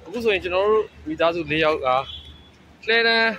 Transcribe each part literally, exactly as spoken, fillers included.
အခုဆိုရင်ကျွန်တော်တို့မိသားစု၄ယောက်ကလှဲတန်း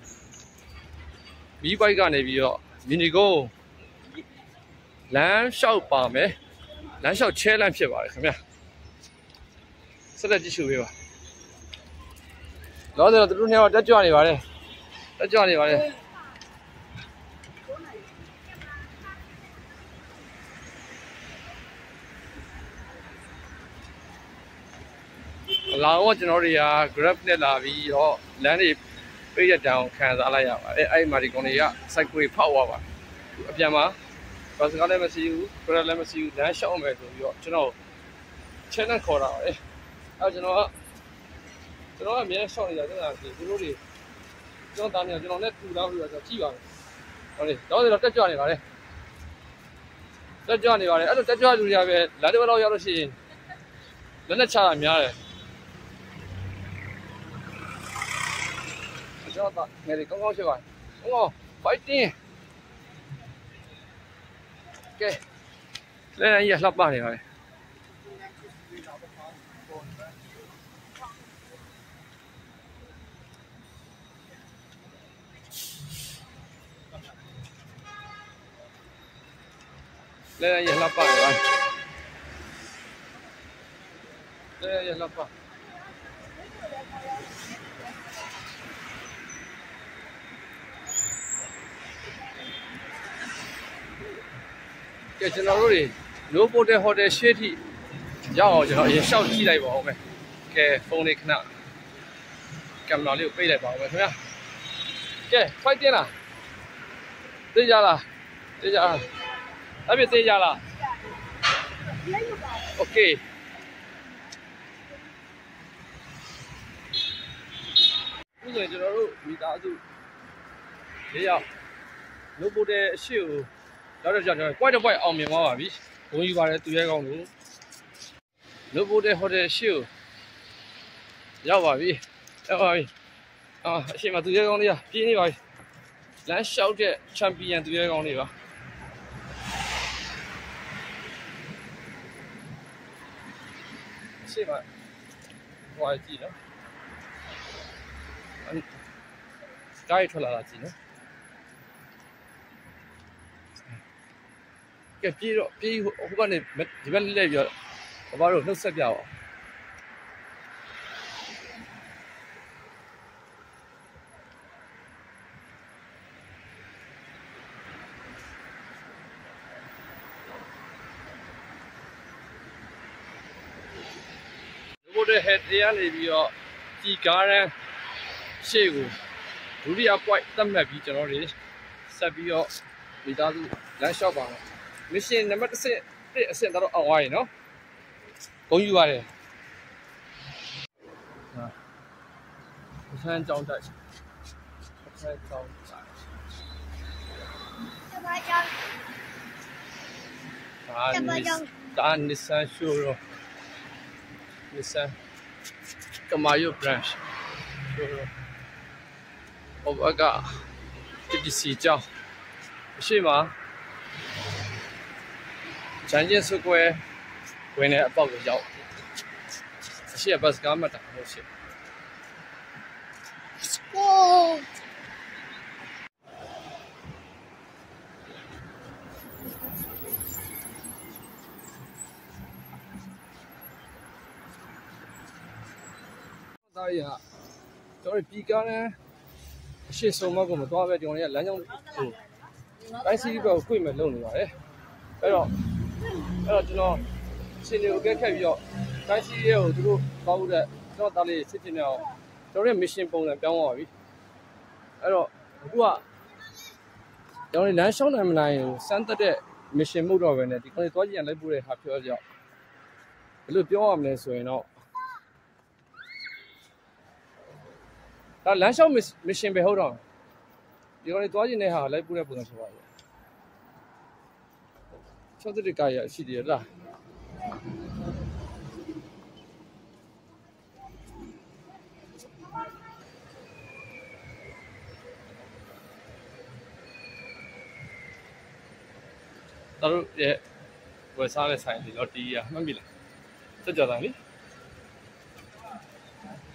မီးပိုက်ကနေပြီးတော့မြင်းဒီကုန်းလမ်းလျှောက်ပါမယ်လမ်းလျှောက်ချဲလမ်းဖြစ်ပါတယ်ခင်ဗျာဆက်လက်ကြည့်ရှုပေးပါလောဆယ်တော့သူတို့နှစ်ယောက်တက်ကြွနေပါတယ်တက်ကြွနေပါတယ်လာတော့ကျွန်တော်တွေက grab နဲ့လာပြီးတော့လမ်းတွေပိတ်ရတောင်ခံစားလိုက်ရပါတယ်အဲ့ဒီမှာဒီကောင်တွေက cycle ဖောက်သွားပါတယ်အပြန်မှာဘတ်စကားလည်းမရှိဘူး grab လည်းမရှိဘူးလမ်းလျှောက်မယ်ဆိုပြီးတော့ကျွန်တော် challenge ခေါ်တာပါအဲ့ကျွန်တော်ကကျွန်တော်ကအမြဲရှောက်နေကြတယ်ဆိုတာဒီသူတို့တွေကျွန်တော်တာနေကျွန်တော်နဲ့ထူတောင်းပြီးတော့ကြည့်ပါမယ်ဟုတ်လေတော့တော့တက်ကြွနေပါလေတက်ကြွနေပါလေအဲ့လိုတက်ကြွလူတွေကပဲလမ်းတစ်ဝက်လောက်ရောက်လို့ရှိရင်လက်နဲ့ချတာများတယ်ကျွန်တော်ငယ်လေးကောင်းကောင်းရှိပါကောင်းကောင်း fighting ကဲလဲရရလှပနေပါလေလဲရလှပနေပါလဲရလှပကဲကျွန်တော်တို့တွေ low hotel hotel ရှေ့ထိရောက်အောင်ကျွန်တော်အရင်ရှောက်ကြည့်လိုက်ပါဦးမယ်ကဲဖုန်းလေးခဏကင်မရာလေးကိုပိတ်လိုက်ပါဦးမယ်ခင်ဗျာကဲ fight တင်လားသိကြလားသိကြလားအဲ့ပြသိကြလား okay ဒီနေ့ကျွန်တော်တို့မိသားစုလေးယောက် low hotel အရှိကိုတော့တော့ကျွန်တော် point to point အောင်မြင်သွားပါပြီဘုံယူပါတယ်သူရဲကောင်းလို့လို့ပိုတဲ့ဟိုတယ်ရှိကိုရောက်ပါပြီရောက်ပါပြီအာအရှိမသူရဲကောင်းလေးကပြင်းနေပါပြီလမ်းလျှောက်တဲ့ချန်ပီယံသူရဲကောင်းလေးပါရှိပါဟိုအကြည့်နော်စကိုင်းထွက်လာတာကြည့်နော်ကဲပြေးတော့ပြေးဟိုကနေဒီဘက်လှည့်ပြီးတော့ဘာလို့နှုတ်ဆက်ပြအောင်ဘိုးတဲ့ဟက်တရားနေပြီးတော့ဒီကားရန်ရှေ့ကိုဒုတိယ point သတ်မှတ်ပြီးကျွန်တော်တွေဆက်ပြီးတော့မိသားစုလမ်းလျှောက်ပါမယ်mission နံပါတ်တစ်အဆင့်တော့အောင်သွားရင်နော်ဂုဏ်ယူပါတယ်ဟာဆန်းကြောင်းတိုက်ဆန်းကြောင်းတိုက်တပါကြောင်းတပါကြောင်းဒါနစ်ဆန်ရှိုးရောနစ်ဆန်ကမာယို branch ရှိုးရောဟိုဘက တီ တီ စီ ကြောင်းအရှိမချမ်းကျင်းစုကွဲဝင်နေအပေါက်ကိုရောက်အရှိဘတ်စကားမှတ်တာဟုတ်ရှိโอ้ဒါရကျွန်တော်ပြီးကားနဲ့အရှိဆုံးမကိုမသွားပဲကျွန်တော်လည်းလမ်းကြောင်းဟိုတိုင်းစီဘက်ကိုခွေ့မဲ့လုံနေပါတယ်အဲ့တော့အဲ့တော့ကျွန်တော်ရှင်တွေကိုကဲခက်ပြီးတော့တိုင်းစီရဲကိုသူတို့ပေါက်တဲ့ကျွန်တော်တားလေးစစ်တင်နေအောင်ကျွန်တော်ရဲ့ mission ပုံစံပြောင်းသွားပါပြီအဲ့တော့အခုကကျွန်တော်လမ်းလျှောက်နိုင်မနိုင်စမ်းသက်တဲ့ mission မှုတော့ပဲねဒီကောင်လေးသွားကြည့်ရင်လိုက်ပို့တဲ့ဟာပြောကြဘယ်လိုပြောရမလဲဆိုရင်တော့ဒါလမ်းလျှောက် mission ပဲဟုတ်တော့ဒီကောင်လေးသွားကြည့်တဲ့ဟာလိုက်ပို့တဲ့ပုံစံဆိုပါဘူးချောတဲ့ကားရရှိတယ်လားတို့ရဲ့ဝယ်စားတဲ့ဆိုင်ဒီတော့တီးရမှတ်ပြီလားစကြတာလေ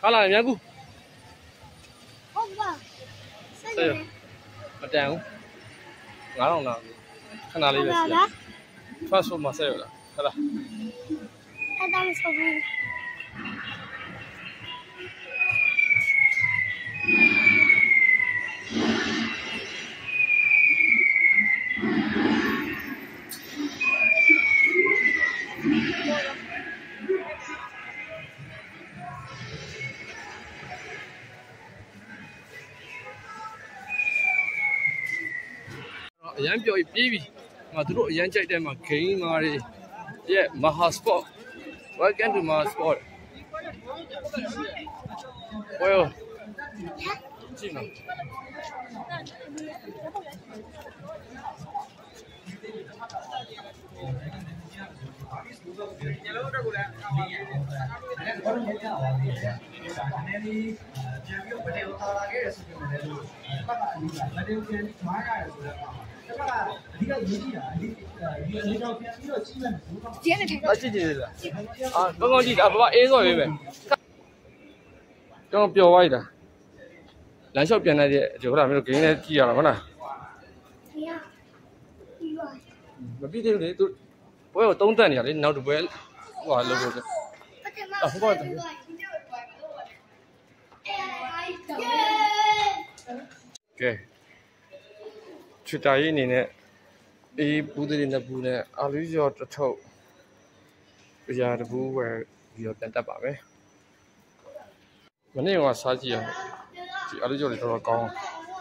卡拉面股， 好吧， 哎呦，不damn，俺弄了，看哪里的事？传说嘛，谁有了？好了。 他当时说不。 အရန်ပြောပြီးပြေးပြီငါတို့အရန်ကြိုက်တယ်မှာဂိမ်းမာတွေရဲ့ Maha Sport welcome to Maha Sport ဘယ်လိုကြည့်နော်ညလုံးတော့ကိုလည်းအားပါဘူး။အဲ့ဒါတော့ရရပါဘူး။ဒါနဲ့ဒီပြန်ပြီးဗဒယ်ကိုထားလာခဲ့ရဆိုပေမဲ့လည်းဘက်ကအလေးကဗဒယ်ပြန်ပြီးမားရတယ်ဆိုတော့ဘက်ကအဓိကရေးကြည့်တာအလေးဒီအနေတော့ပြန်ပြီးတော့ကြီးမယ်ဘူးတော့ကျင်းနေထိုင်တော့ကြည့်ကြည့်လားအာကောင်းကောင်းကြည့်တာဘာအေးစော်ရေးပဲတော့ပျော်သွားပြီလားလမ်းလျှောက်ပြန်လိုက်တဲ့ဒီဟုတ်လားမင်းတို့ဂိမ်းနဲ့ကြည့်ရတာဟုတ်လားမပြီးသေးဘူးလေသူဘွဲကိုသုံးတက်နေရလေနောက်တစ်ပွဲဟိုဟာလုပ်လို့အဟိုဘက်ကဲချွတ်တာရေးအနေနဲ့အေးဘူးတွေနဲ့ဘူးနဲ့အာလူကျော်တစ်ထုပ်ပြာတဘူးဝယ်ပြီးတော့ပြန်တက်ပါမယ်မနေ့ကစားကြည့်ရဒီအာလူကျော်တွေတော်တော်ကောင်း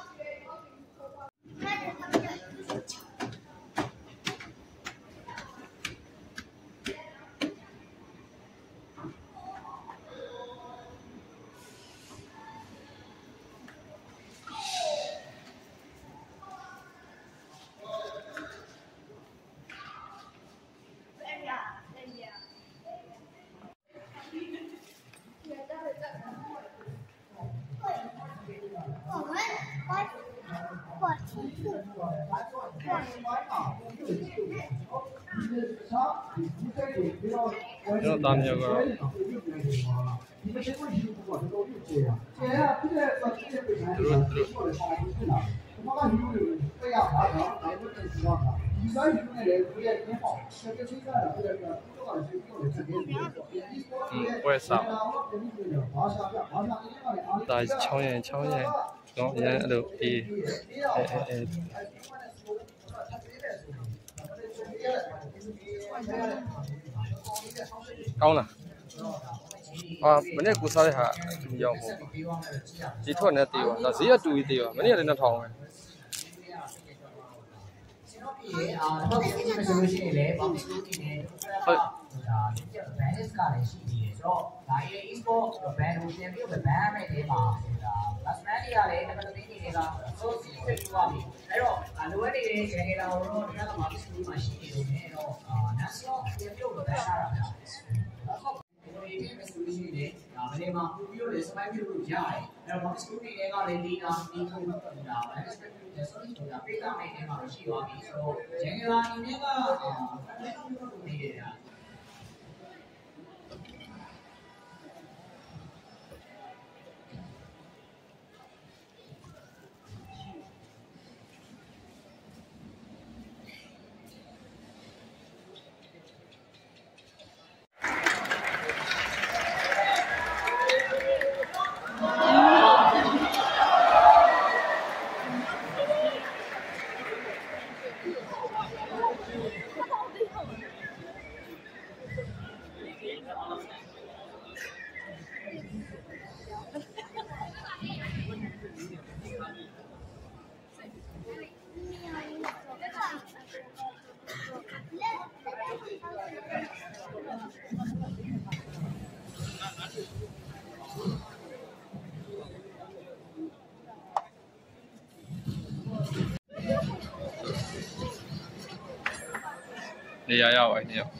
ကျွန်တော်တာမြောက်ကဒီမချင်းကိုယူဖို့တော့တော်တော်ကျေရ။ကျေရပြည့်တဲ့ဆိုတဲ့ပြည်မှာဒီလိုလိုဆိုင်ဖြစ်လာ။ဒီမှာယူလို့ပြရပါတော့။ဒါပေမဲ့ဒီတော့ဒီဆိုင်ယူနေတယ်ပြည့်တဲ့ပေါ့။ဆက်ချိတ်ကတော့ပြည့်တဲ့တော့ရှိပြီးတော့ချက်နေတယ်။ပွဲစားဒါချောင်းရင်ချောင်းရင်နော်ရန်အဲ့လိုအေးအဲအဲကောင်းလားအာမနေ့ကိုစားတဲ့ဟာဒီရောက်ပေါ့ဒီထွက်နဲ့တေးပါဒါဈေးကတူကြီးတေးပါမနေ့ကလည်းနှစ်ထောင်ပဲဒီအာတော့ဒီမှာဆိုလို့ရှိရင်လည်းပေါ့ဒီလိုနေတယ်ဟုတ်ဒါဒီ balance ကလည်းရှိနေတယ်ဆိုတော့ဒါရဲ့ e-sport band ကိုပြန်ပြီးတော့ ban မဲ့တယ်မှာဒါ Batman တွေကလည်းတစ်ပတ်တစ်နေ့တွေကဆိုစီးစစ်သွားပြီအဲ့တော့လိုအပ်နေတဲ့ channel တော်တော့ဒီကမှာ display မှာရှိနေလို့ねတော့အာ national ပြန်ပြီးတော့ ban ရတာဗျာဒီဒီမဲ့ဆိုလို့ရှိရင်ဒါမင်းမှာပူပြီးတော့လည်း spike ပြုလို့ရတယ်အဲ့တော့ display တွေကလည်းဒီနာဒီထုံးတော့ဒါ balance ဆိုတော့ဒါပေးတာမဲ့နေမှာရှိသွားပြီဆိုတော့ general အနေနဲ့ကနေရတာနေရာရောက်ပါနေရောက်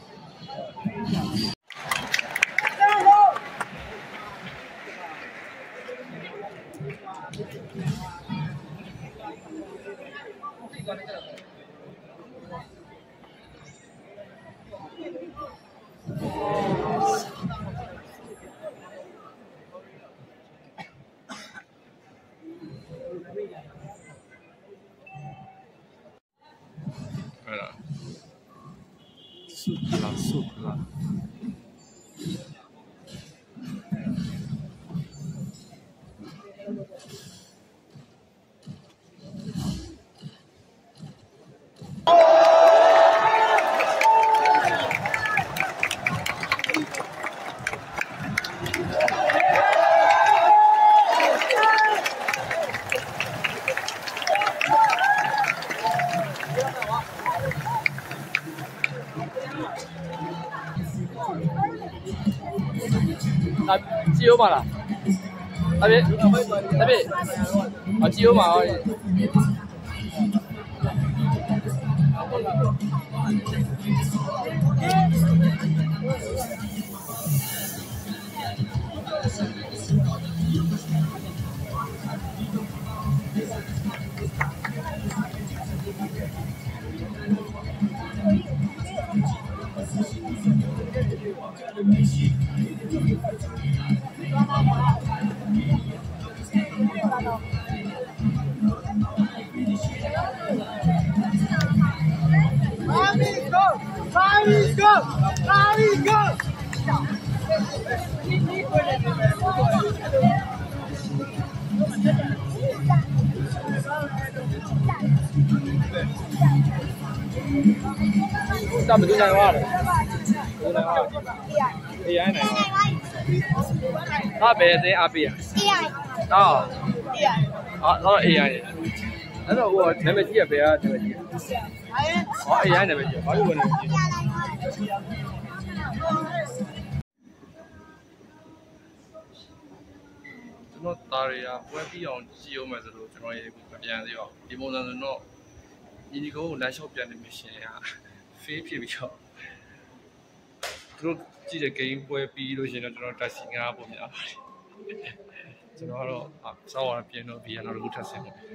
素不啦，素不啦。啊，机油嘛啦，那边那边，啊，机油嘛。咱们都南话的，都南话。A I 呢？那边是阿 B 啊 A I。 啊。啊，那 A I 的。那我那边几边啊？那边几？哦 A I 那边几？哪里问的？ကျွန်တော်သားတွေကဝက်ပြီးအောင်ကြည့်အောင်မယ်ဆိုလို့ကျွန်တော်ရေကိုပြန်သေးအောင်ဒီပုံစံဆိုတော့ညီညီကိုလမ်းလျှောက်ပြန်နေမရှင်က fail ဖြစ်ပြီးတော့သူတို့ကြည့်တဲ့ game ပွဲပြီးလို့ရှိရင်တော့ကျွန်တော်တက်စီငါပုံများပါတယ်ကျွန်တော်ကတော့စောက်ရပြင်တော့ပြီးရတော့အခုထပ်ဆင်းပေါ့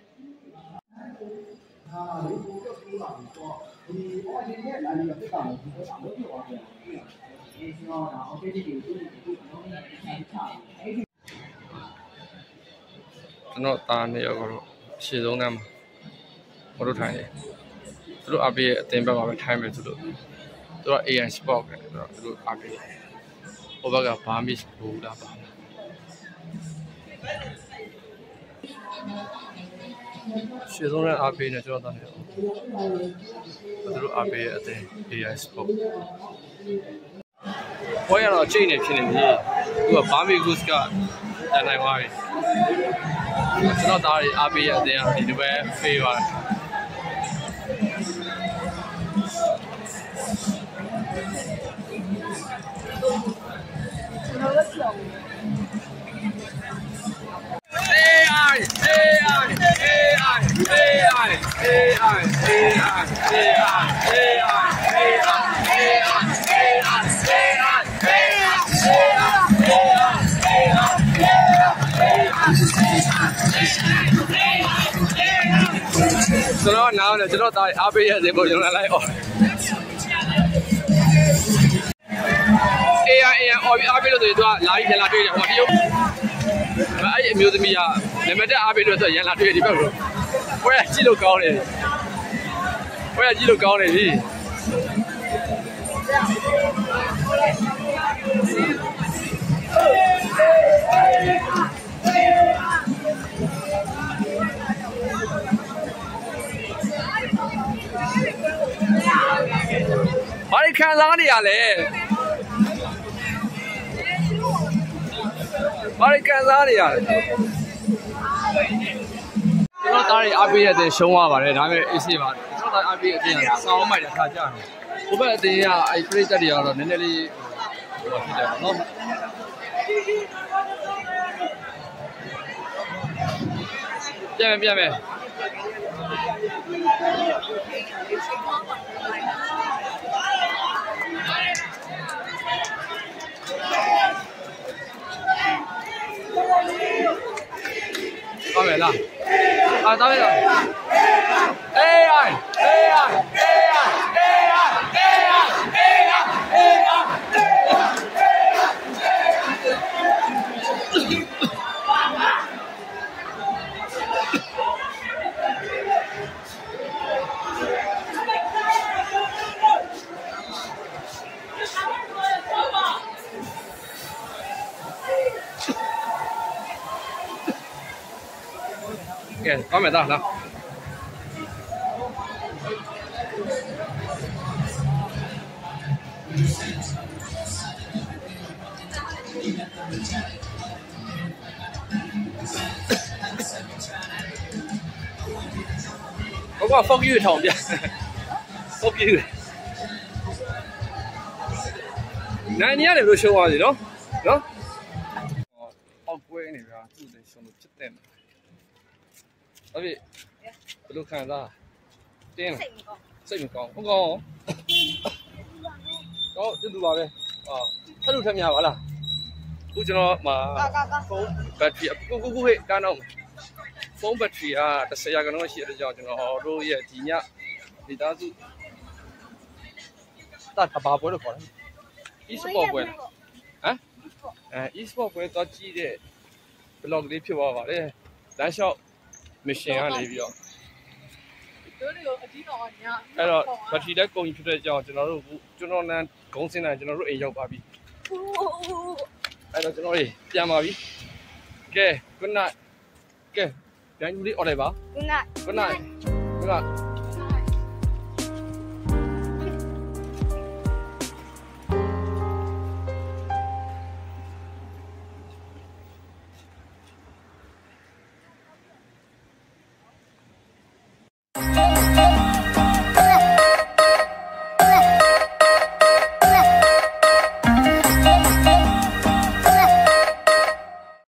ကျွန်တော်သားနေရောကတော့ရှေ့ဆုံးတန်းမှာမတို့ထိုင်နေသူတို့အပေးရဲ့အသင်းဘက်မှာပဲထိုင်မယ်သူတို့သူက A I Sport ပဲဆိုတော့သူတို့အပေးဟိုဘက်ကဘာမစ်ဘူလာပါရှေ့ဆုံးတန်းအပေးနဲ့ကျွန်တော်သားနေရောသူတို့အပေးရဲ့အသင်း A I Sport ဘွဲရတော့ချိန်နေဖြစ်နေပြီသူကဘာမစ်ဂုစ်ကတန်နိုင်သွားပြီကျွန်တော်သားတွေအားပေးရတဲ့အတင်းကဒီလိုပဲဖေးပါတယ်AI AI AI AI AI AIကျွန်တော်နားတယ်ကျွန်တော်သားအားပေးရစေပုံကျွန်တော်လိုက်အော် A I A I အော်ပြီးအားပေးလို့ဆိုရင်သူကလာပြီးပြန်လာတွေ့တယ်ဟိုတရုတ်အဲ့အမျိုးသမီးကနံပါတ်တက်အားပေးလို့ဆိုရန်လာတွေ့ဒီဘက်ကိုဘွဲကြည့်လို့ကောင်းတယ်ဘွဲကြည့်လို့ကောင်းတယ်ဒီဘာတွေခံစားနေရလဲဘာတွေခံစားနေရလဲကျွန်တော်သားတွေအားပေးရတဲ့ရှုံးသွားပါတယ်ဒါပေမဲ့အေးဆေးပါကျွန်တော်သားအားပေးအပြင်စောင်းမိုက်တာခါကြတယ်ဟိုဘက်အတင်းကအဲ့ပရိသတ်တွေကတော့နည်းနည်းလေးဟိုဖြစ်တယ်နော်ပြန်မယ်ပြန်မယ်到没了，啊，到没了。A I A I A I A I A I A I A I。 OK， 搞没到了。我讲福裕堂邊，福裕。嗱，你喺度做話嚟咯，咯？哦，好貴呢個，住得上到七點。阿邊，不如看下，點？識唔講？我講。哦，呢度話咩？哦，睇到睇咩話啦？估咗我嘛？battery，估估估佢揀到。phone battery 啊，တစ်十ရာခိုင်နှုန်းရှိတဲ့ကြောင့်ကျွန်တော်တို့ရဲ့ဒီညမိသားစုတာတဘာပွဲလို့ခေါ်တယ် e-sport ပွဲဟမ်အဲ e-sport ပွဲတော့ကြည့်တဲ့ blog လေးဖြစ်သွားပါတယ်လမ်းလျှောက် mission ကနေပြီးတော့တို့တွေကိုအကြီးတော်ကညအဲ့တော့ battery လည်းကုန်ပြီဖြစ်တဲ့ကြောင့်ကျွန်တော်တို့ကျွန်တော်လမ်းဂုံးစင်းတိုင်းကျွန်တော်တို့အိမ်ရောက်ပါပြီအဲ့တော့ကျွန်တော်တို့ပြန်ပါပြီကဲ good night ကဲJangan beli oleh bah. Good night. Good night. Good night.